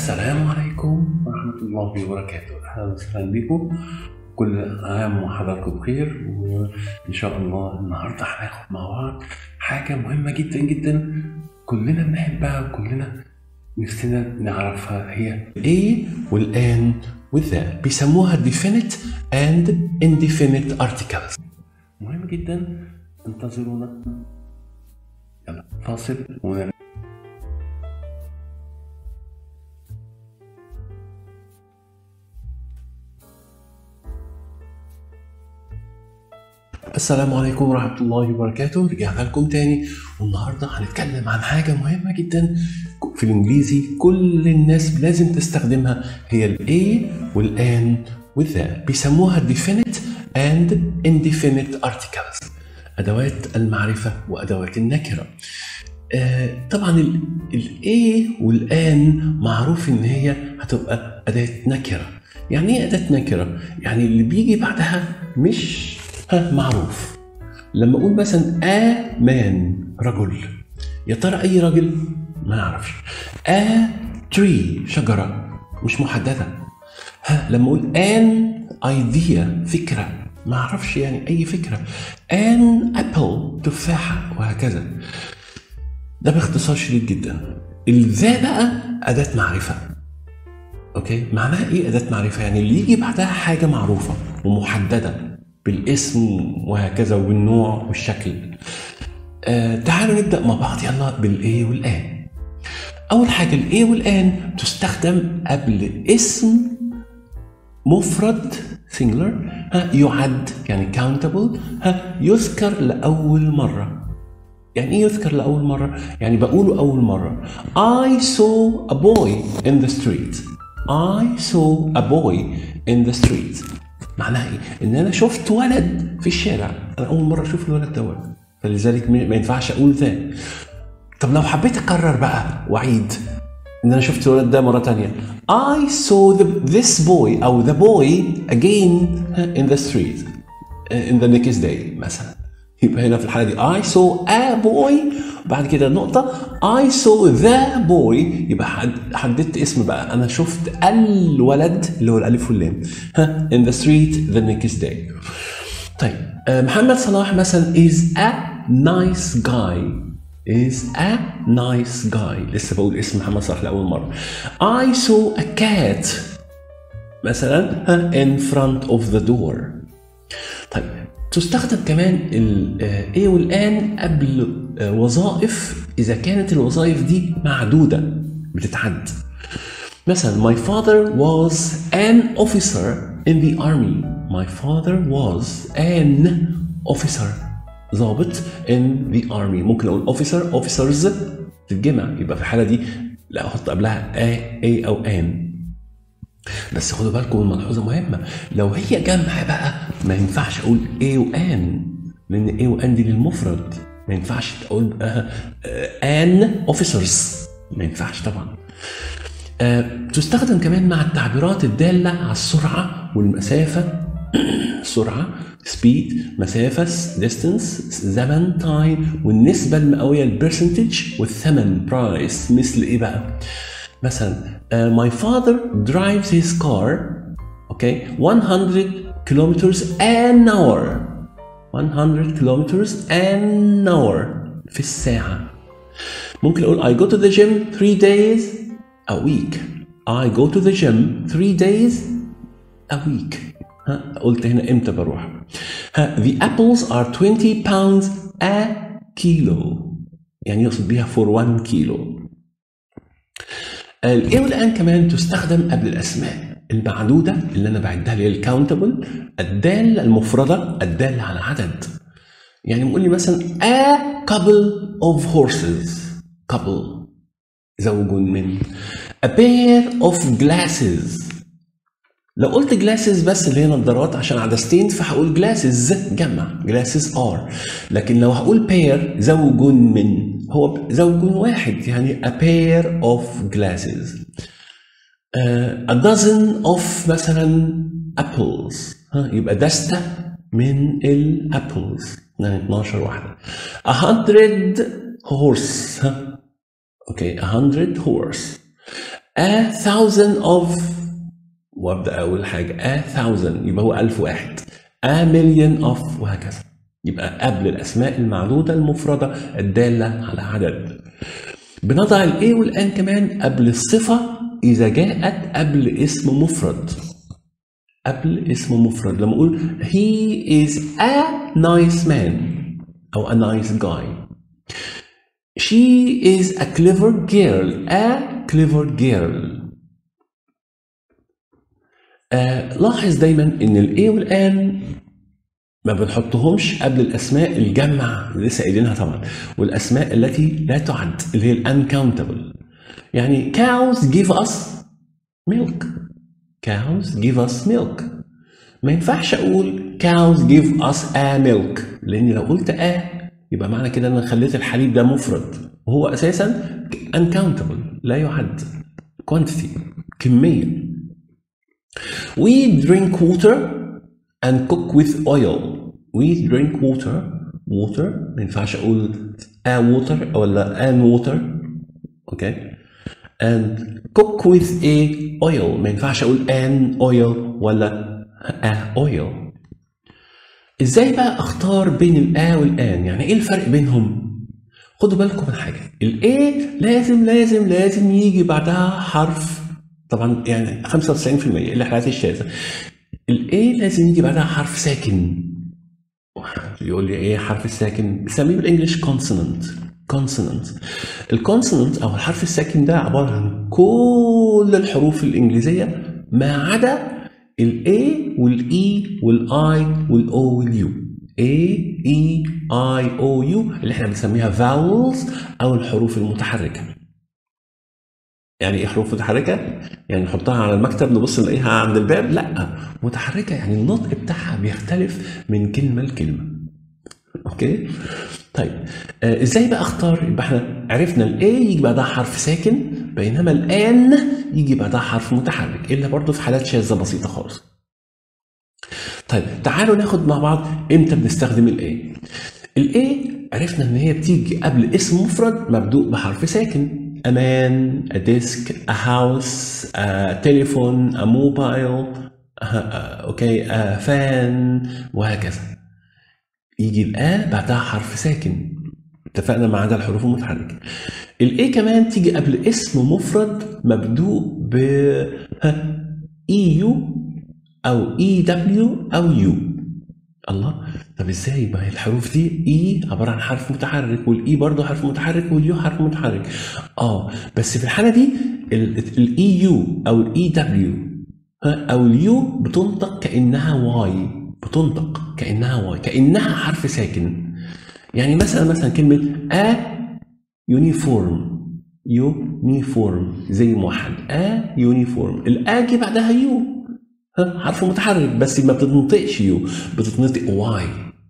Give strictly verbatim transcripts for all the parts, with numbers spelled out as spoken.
السلام عليكم ورحمة الله وبركاته. أهلا وسهلا بكم، كل عام وحضراتكم بخير. وإن شاء الله النهاردة هناخد مع بعض حاجة مهمة جدا جدا كلنا بنحبها وكلنا نفسنا نعرفها، هي A والآن والذا، بيسموها Definite and Indefinite articles. مهم جدا، انتظرونا. يلا فاصل ونرجع. السلام عليكم ورحمة الله وبركاته. رجعنا لكم تاني، والنهاردة هنتكلم عن حاجة مهمة جدا في الإنجليزي كل الناس لازم تستخدمها، هي ال A والآن والذا، بيسموها Definite and Indefinite articles، أدوات المعرفة وأدوات النكرة. آه طبعا ال A والآن معروف إن هي هتبقى أداة نكرة. يعني إيه أداة نكرة؟ يعني اللي بيجي بعدها مش ها معروف. لما اقول مثلا a man رجل، يا ترى اي رجل؟ ما نعرفش. a tree شجره مش محدده. ها لما اقول an idea فكره، ما اعرفش يعني اي فكره. an apple تفاحه، وهكذا. ده باختصار شديد جدا. الذا بقى اداه معرفه. اوكي، معناها ايه اداه معرفه؟ يعني اللي يجي بعدها حاجه معروفه ومحدده بالاسم وهكذا وبالنوع والشكل. آه تعالوا نبدأ مع بعض يلا بالإيه والآن. أول حاجة الإيه والآن تستخدم قبل اسم مفرد singular، ها يعد يعني countable، ها يذكر لأول مرة. يعني إيه يذكر لأول مرة؟ يعني بقوله أول مرة. I saw a boy in the street. I saw a boy in the street. معناها ايه؟ ان انا شفت ولد في الشارع، انا اول مره اشوف الولد دوت، فلذلك ما ينفعش اقول ذا. طب لو حبيت اكرر بقى واعيد ان انا شفت الولد ده مره ثانيه، I saw the, this boy او the boy again in the street in the next day مثلا. يبقى هنا في الحاله دي I saw a boy، بعد كده نقطه I saw the boy، يبقى حددت اسم بقى، انا شفت الولد اللي هو الالف واللام ها in the street the next day. طيب محمد صلاح مثلا is a nice guy is a nice guy، لسه بقول اسم محمد صلاح لاول مره. I saw a cat مثلا ها in front of the door. طيب تستخدم كمان ال A والآن قبل وظائف إذا كانت الوظائف دي معدودة بتتعد. مثلا my father was an officer in the army. my father was an officer ضابط in the army. ممكن أقول officer officers تتجمع، يبقى في الحالة دي لا أحط قبلها a a أو an. بس خدوا بالكم من ملحوظه مهمه، لو هي جمع بقى ما ينفعش اقول A وان، لان A وان دي للمفرد، ما ينفعش تقول ان اوفيسرز، ما ينفعش طبعا. أه تستخدم كمان مع التعبيرات الداله على السرعه والمسافه. سرعه speed، مسافه distance، زمن time، والنسبه المئويه البرسنتج، والثمن price. مثل ايه بقى؟ مثلا uh, my father drives his car okay one hundred kilometers an hour one hundred kilometers an hour في الساعة. ممكن أقول I go to the gym three days a week. I go to the gym three days a week. ها قلت هنا إمتى بروح. ها the apples are twenty pounds a kilo، يعني يقصد بيها for one kilo. الإيه والآن كمان تستخدم قبل الأسماء المعدودة اللي أنا بعدها لي الكاونتبل، الدالة المفردة الدالة على عدد. يعني نقول لي مثلا a couple of horses، couple زوج من. a pair of glasses، لو قلت glasses بس اللي هي نظارات عشان عدستين فهقول glasses جمع glasses are، لكن لو هقول pair زوج من هو زوج واحد، يعني a pair of glasses. uh, a dozen of مثلا apples، ها يبقى دستة من الابلز، يعني اثناشر واحدة. a hundred horse، ها اوكي a hundred horse. a thousand of وابدا اول حاجه a thousand يبقى هو ألف واحد. a million of وهكذا. يبقى قبل الاسماء المعدوده المفرده الداله على عدد. بنضع الاي والان كمان قبل الصفه اذا جاءت قبل اسم مفرد. قبل اسم مفرد لما اقول he is a nice man او a nice guy. she is a clever girl. a clever girl. آه لاحظ دايما ان الاي والان ما بنحطهمش قبل الاسماء الجمع اللي لسه قايلينها طبعا، والاسماء التي لا تعد اللي هي الانكاونتبل. يعني cows give us milk. cows give us milk. ما ينفعش اقول cows give us a milk، لان لو قلت a يبقى معنى كده ان انا خليت الحليب ده مفرد وهو اساسا uncountable لا يعد. quantity كميه. we drink water and cook with oil. we drink water. water ما ينفعش اقول a water ولا an water. اوكي. and cook with a oil ما ينفعش اقول an oil ولا a oil. ازاي بقى اختار بين الا والان؟ يعني ايه الفرق بينهم؟ خدوا بالكم من حاجه، الاي لازم لازم لازم يجي بعدها حرف، طبعا يعني خمسة وتسعين في المية الا الحالات الشاذه. الاي لازم يجي بعدها حرف ساكن. يقول لي ايه حرف الساكن؟ بنسميه بالانجلش كونسونانت. كونسونانت. الكونسونانت او الحرف الساكن ده عباره عن كل الحروف الانجليزيه ما عدا الاي والاي والاي والاو واليو. A E I O U اللي احنا بنسميها vowels او الحروف المتحركه. يعني ايه حروف متحركه؟ يعني نحطها على المكتب نبص نلاقيها عند الباب؟ لا، متحركه يعني النطق بتاعها بيختلف من كلمه لكلمه. اوكي؟ طيب آه ازاي بقى اختار؟ يبقى احنا عرفنا الاي يجي بعدها حرف ساكن، بينما الان يجي بعدها حرف متحرك، الا برضه في حالات شاذه بسيطه خالص. طيب تعالوا ناخد مع بعض امتى بنستخدم الاي. الاي عرفنا ان هي بتيجي قبل اسم مفرد مبدوء بحرف ساكن. a man, a desk, a house, a telephone, a mobile, اوكي a fan وهكذا. يجي الآ بعدها حرف ساكن. اتفقنا ما عدا الحروف المتحركة. الاي كمان تيجي قبل اسم مفرد مبدوء ب اي يو او اي دبليو او يو. الله، طب ازاي؟ ما هي الحروف دي اي عباره عن حرف متحرك، والاي برضه حرف متحرك، واليو حرف متحرك. اه بس في الحاله دي الاي يو او الاي دبليو او اليو بتنطق كانها واي. بتنطق كانها واي، كانها حرف ساكن. يعني مثلا مثلا كلمه ا يونيفورم. يونيفورم زي موحد. ا يونيفورم. الا جه بعدها يو حرف متحرك بس ما بتنطقش يو، بتتنطق واي.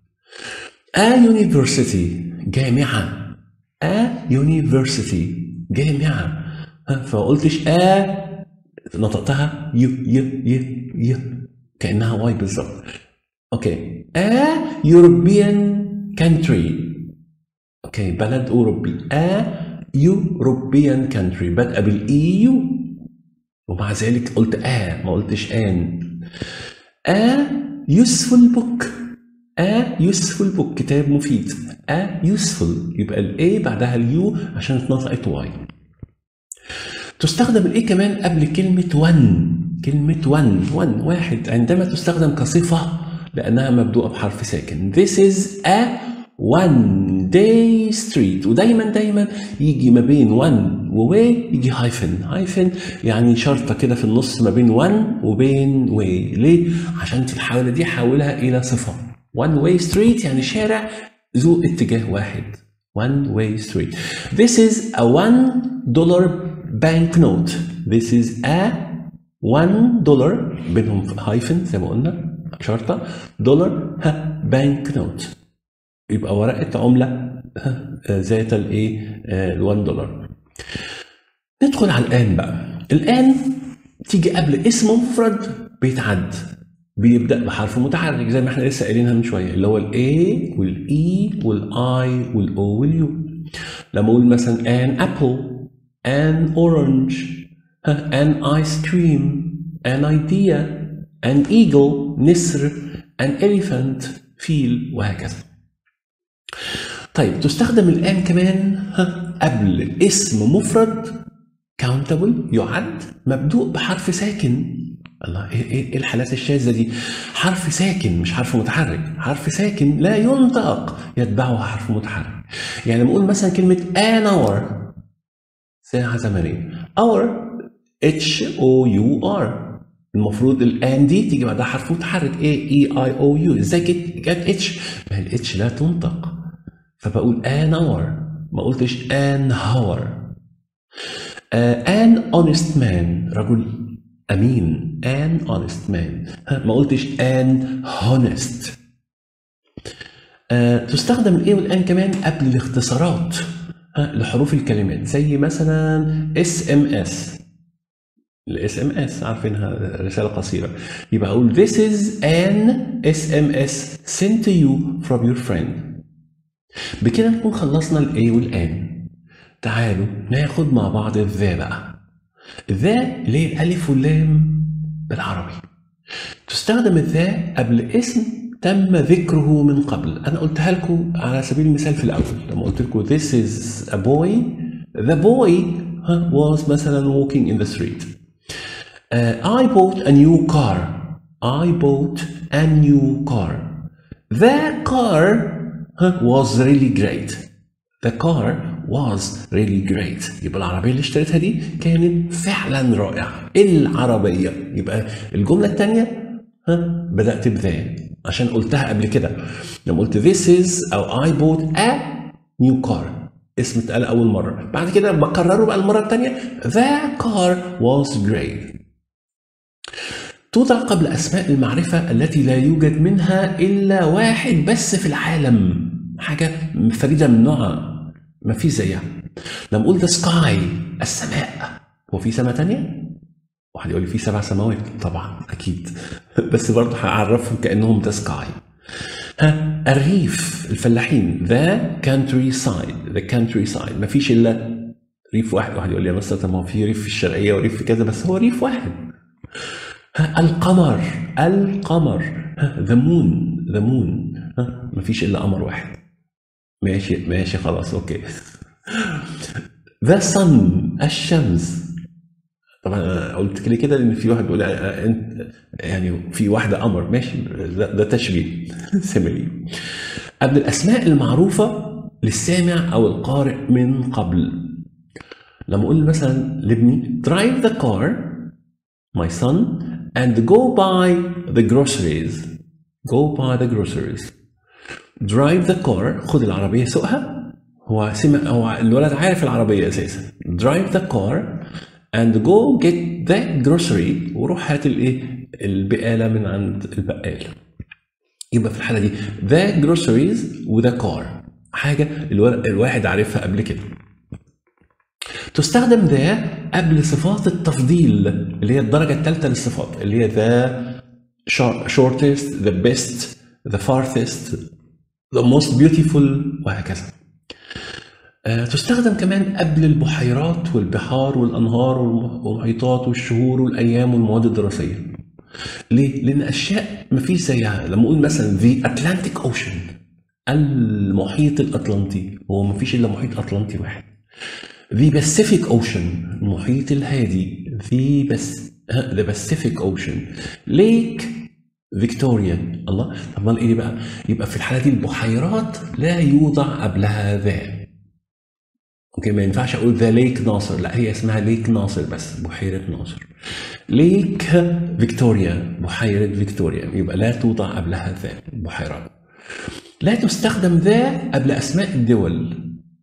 a university جامعة. a university جامعة. فما قلتش a نطقتها يو يو يو يو كأنها واي بالظبط. اوكي. a European country. اوكي بلد أوروبي. a European country بدأ بالإي يو ومع ذلك قلت آ ما قلتش آن. آ useful book. آ useful book كتاب مفيد. آ useful يبقى الإي بعدها اليو عشان اتنطقت واي. تستخدم الإي كمان قبل كلمة ون. كلمة ون ون واحد عندما تستخدم كصفة لأنها مبدوءة بحرف ساكن. This is a one day street. ودايما دايما يجي ما بين one وواي يجي هايفن. هايفن يعني شرطة كده في النص ما بين one وبين واي. ليه؟ عشان في الحالة دي حولها إلى صفة. one way street يعني شارع ذو اتجاه واحد. one way street. This is a one dollar banknote. This is a one dollar بينهم هايفن زي ما قلنا شرطة دولار ها بانك نوت يبقى ورقة عملة ذات الايه الوان دولار. ندخل على الآن بقى. الآن تيجي قبل اسم مفرد بيتعد بيبدأ بحرف متحرك زي ما احنا لسه قايلينها من شوية اللي هو الاي والاي والاي والاو واليو. لما اقول مثلا an apple an orange an ice cream, an idea, an eagle, نسر, an elephant, فيل، وهكذا. طيب تستخدم الآن كمان قبل اسم مفرد countable يعد مبدوء بحرف ساكن. الله، ايه ايه الحالات الشاذة دي؟ حرف ساكن مش حرف متحرك، حرف ساكن لا ينطق يتبعه حرف متحرك. يعني لما اقول مثلا كلمة an hour ساعة زمنية، hour H O U R، المفروض الان دي تيجي بعدها حرف متحرك A E I O U. ازاي جت جت اتش؟ ما هي الاتش لا تنطق، فبقول an hour، ما قلتش an hour. uh, an honest man، رجل امين، an honest man، ما قلتش an honest. uh, تستخدم الايه والان كمان قبل الاختصارات لحروف الكلمات، زي مثلا اس ام اس. الاس ام اس عارفينها، رساله قصيره، يبقى اقول this is an اس ام اس sent to you from your friend. بكده نكون خلصنا الايه والان. تعالوا ناخد مع بعض الذا بقى. الذا اللي هي الالف واللام بالعربي. تستخدم الذا قبل اسم تم ذكره من قبل. انا قلتها لكم على سبيل المثال في الاول لما قلت لكم this is a boy، the boy was مثلا walking in the street. uh, I bought a new car. I bought a new car. The car was really great. The car was really great. يبقى العربية اللي اشتريتها دي كانت فعلا رائعة. العربية. يبقى الجملة الثانية ها بدأت بذا عشان قلتها قبل كده لما قلت this is أو I bought a new car، اسم اتقال أول مرة، بعد كده بكرره بقى المرة الثانية the car was great. توضع قبل أسماء المعرفة التي لا يوجد منها إلا واحد بس في العالم، حاجة فريدة من نوعها ما في زيها. لما أقول the sky السماء، هو في سماء تانية؟ واحد يقول لي في سبع سماوات، طبعا أكيد بس برضه هعرفهم كأنهم the sky. ها الريف الفلاحين the countryside، the countryside ما فيش إلا ريف واحد. واحد يقول لي يا مستر طب ما هو في ريف في الشرقية وريف في كذا، بس هو ريف واحد. ها القمر القمر ها the moon the moon ها ما فيش إلا قمر واحد. ماشي ماشي خلاص اوكي. the sun الشمس، طبعا انا قلت لي كده لان في واحد بيقول انت يعني في واحده قمر، ماشي ده, ده تشبيه سيميلي. قبل الاسماء المعروفه للسامع او القارئ من قبل، لما اقول مثلا لابني drive the car my son and go buy the groceries go buy the groceries. drive the car خد العربيه سوقها، هو سمع، هو الولد عارف العربيه اساسا. drive the car and go get the grocery، وروح هات الايه البقاله من عند البقال. يبقى في الحاله دي the groceries و the car حاجه الواحد عارفها قبل كده. تستخدم ذا قبل صفات التفضيل اللي هي الدرجه الثالثه للصفات، اللي هي the shortest the best the farthest the most beautiful وهكذا. تستخدم كمان قبل البحيرات والبحار والأنهار والمحيطات والشهور والأيام والمواد الدراسية. ليه؟ لأن أشياء مفيش زيها. لما أقول مثلا the Atlantic Ocean المحيط الأطلنطي، هو مفيش إلا محيط أطلنطي واحد. the Pacific Ocean المحيط الهادي، the, بس... the Pacific Ocean. lake فيكتوريا. الله، طب ما إيه بقى؟ يبقى في الحالة دي البحيرات لا يوضع قبلها ذا. اوكي ما ينفعش اقول ذا ليك ناصر، لا هي اسمها ليك ناصر بس، بحيره ناصر. ليك فيكتوريا بحيره فيكتوريا، يبقى لا توضع قبلها ذا بحيرات. لا تستخدم ذا قبل اسماء الدول.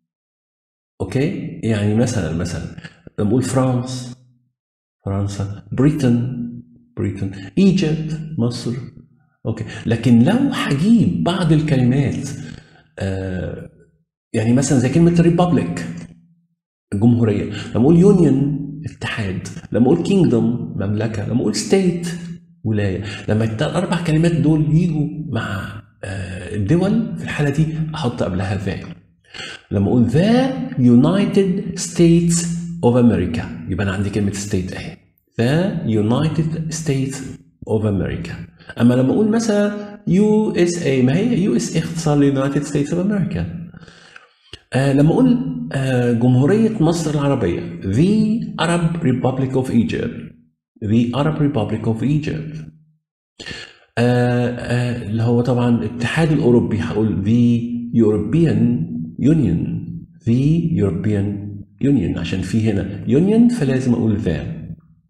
اوكي يعني مثلا مثلا لما اقول فرانس فرنسا، بريتن بريتن، ايجيبت مصر. اوكي لكن لو هجيب بعض الكلمات آه يعني مثلا زي كلمة ريبابليك الجمهورية، لما أقول يونيون اتحاد، لما أقول كينجدوم مملكة، لما أقول ستيت ولاية، لما الأربع كلمات دول يجوا مع الدول في الحالة دي أحط قبلها ذا. لما أقول ذا يونايتد ستيتس of America. يبقى أنا عندي كلمة state أهي. The United States of America. أما لما أقول مثلا يو إس إيه، ما هي يو إس إيه اختصار ل United States of America. آه لما أقول آه جمهورية مصر العربية The Arab Republic of Egypt. The Arab Republic of Egypt. آه آه اللي هو طبعا الاتحاد الأوروبي هقول The European Union. The European Union عشان في هنا Union فلازم أقول ذا.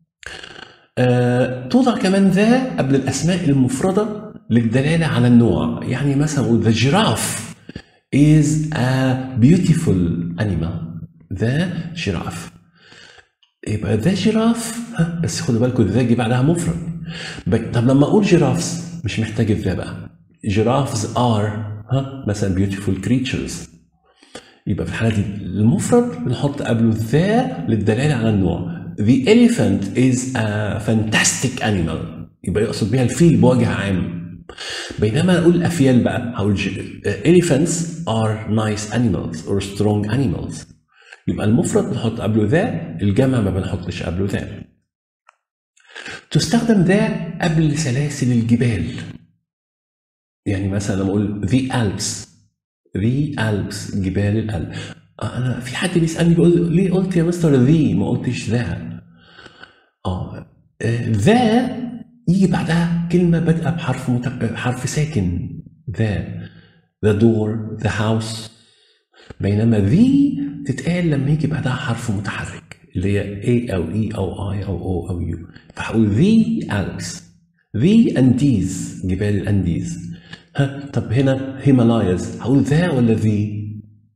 آه توضع كمان ذا قبل الأسماء المفردة للدلالة على النوع. يعني مثلا أقول the giraffe is a beautiful animal. the giraffe. يبقى the giraffe ها بس خدوا بالكم ذا جه بعدها مفرد. طب لما أقول giraffes مش محتاج الذا بقى. giraffes are ها مثلا beautiful creatures. يبقى في الحالة دي المفرد بنحط قبله ذا للدلالة على النوع. The elephant is a fantastic animal. يبقى يقصد بها الفيل بوجه عام. بينما أقول الأفيال بقى هقول elephants are nice animals or strong animals. يبقى المفرد بنحط قبله ذا، الجمع ما بنحطش قبله ذا. تستخدم ذا قبل سلاسل الجبال. يعني مثلا لما أقول the Alps. the Alps جبال الألب. أنا في حد بيسألني بيقول ليه قلت يا مستر ذي ما قلتش ذا؟ آه ذا يجي بعدها كلمة بادئة بحرف متق... حرف ساكن. ذا the door the house. بينما ذي تتقال لما يجي بعدها حرف متحرك اللي هي A أو E أو I أو O أو U. فهقول the Alps. the Andes جبال الأنديز. ها طب هنا هيمالاياز هقول ذا ولا ذي؟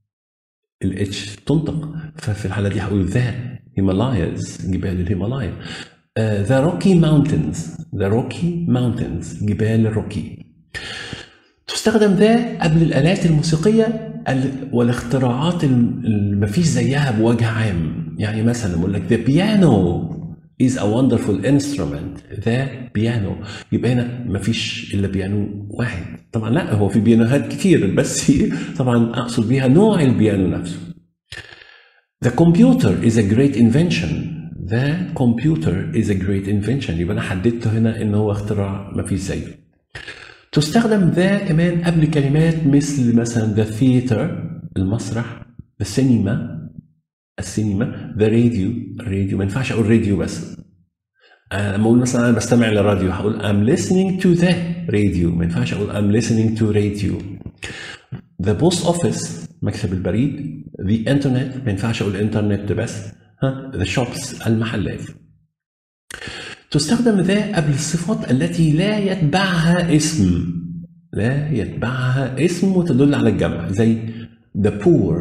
الاتش تنطق ففي الحالة دي هقول ذا هيمالاياز جبال الهيمالايا. uh, the Rocky Mountains. the Rocky Mountains جبال الروكي. تستخدم ذا قبل الآلات الموسيقية والاختراعات اللي مفيش زيها بوجه عام. يعني مثلا بقول لك the piano is a wonderful instrument. the piano. يبقى هنا مفيش إلا بيانو واحد. طبعا لا هو في بيانوهات كتير بس طبعا أقصد بيها نوع البيانو نفسه. the computer is a great invention. the computer is a great invention. يبقى أنا حددت هنا إن هو اختراع مفيش زيه. تستخدم ذا كمان قبل كلمات مثل مثلا the theater المسرح. the cinema السينما. the radio الراديو. ما ينفعش اقول راديو بس. لما اقول مثلا انا بستمع للراديو هقول I'm listening to the radio. ما ينفعش اقول I'm listening to radio. the post office مكتب البريد. the internet ما ينفعش اقول انترنت بس. ها the shops المحلات. تستخدم ذا قبل الصفات التي لا يتبعها اسم. لا يتبعها اسم وتدل على الجمع زي the poor.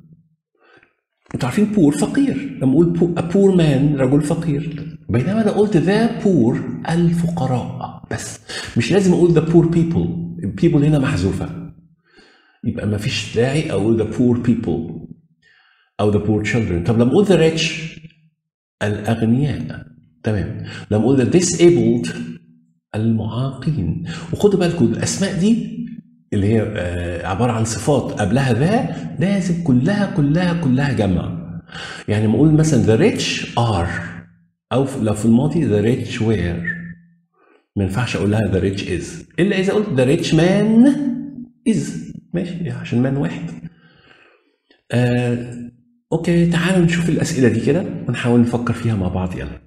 انتوا عارفين poor فقير. لما اقول a poor man رجل فقير. بينما انا قلت the poor الفقراء بس. مش لازم اقول the poor people. people هنا محذوفة. يبقى ما فيش داعي اقول the poor people او the poor children. طب لما اقول the rich الاغنياء. تمام. لما اقول the disabled المعاقين. وخدوا بالكم الاسماء دي اللي هي عباره عن صفات قبلها ذا لازم كلها كلها كلها جمع. يعني لما اقول مثلا the rich are او لو في الماضي the rich were ما ينفعش اقول لها the rich is الا اذا قلت the rich man is. ماشي عشان مان واحد. آه، اوكي تعالوا نشوف الاسئله دي كده ونحاول نفكر فيها مع بعض. يلا.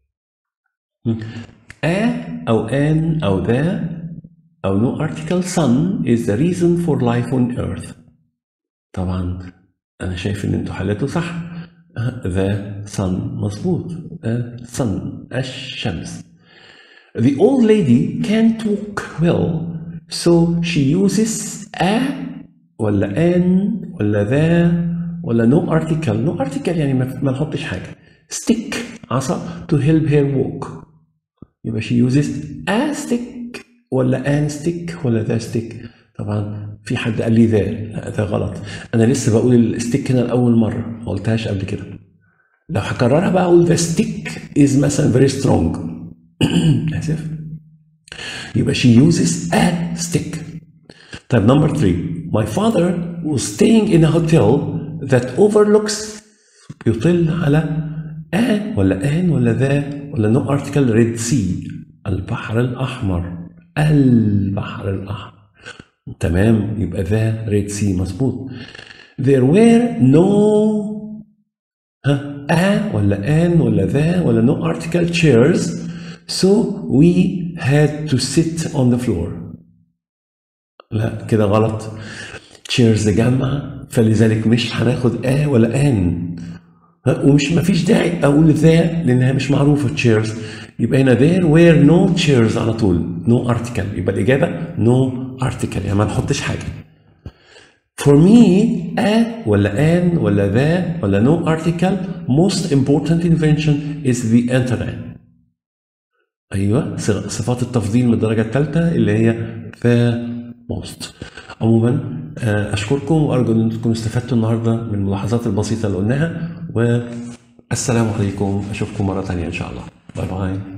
A أو an أو the أو no article sun is the reason for life on earth. طبعا أنا شايف إن أنتوا حليتوا صح. the sun مظبوط. the sun الشمس. The old lady can't walk well so she uses a ولا an ولا the ولا no article. no article يعني ما نحطش حاجة. stick عصا to help her walk. يبقى she uses a stick ولا an stick ولا the stick. طبعا في حد قال لي ذا. لا ده غلط. انا لسه بقول الستيك هنا لاول مره ما قلتهاش قبل كده. لو هكررها بقى اقول the stick is مثلا very strong. اسف. يبقى she uses a stick. طيب number three. My father was staying in a hotel that overlooks يطل على آن ولا آن ولا ذا ولا نو ارتكل. ريد سي، البحر الأحمر، البحر الأحمر. تمام، يبقى ذا ريد سي مظبوط. there were no ها آ ولا آن ولا ذا ولا no article chairs so we had to sit on the floor. لا كده غلط. chairs جمع، فلذلك مش هناخد آ ولا آن، ومش مفيش داعي اقول ذا لانها مش معروفه chairs. يبقى هنا there were no chairs على طول، no article، يبقى الاجابه no article، يعني ما نحطش حاجه. for me a ولا an ولا ذا ولا no article most important invention is the internet. ايوه، صفات التفضيل من الدرجه الثالثه اللي هي the most. عموما اشكركم وارجو ان تكونوا استفدتوا النهارده من الملاحظات البسيطه اللي قلناها، والسلام عليكم. اشوفكم مره ثانيه ان شاء الله. باي باي.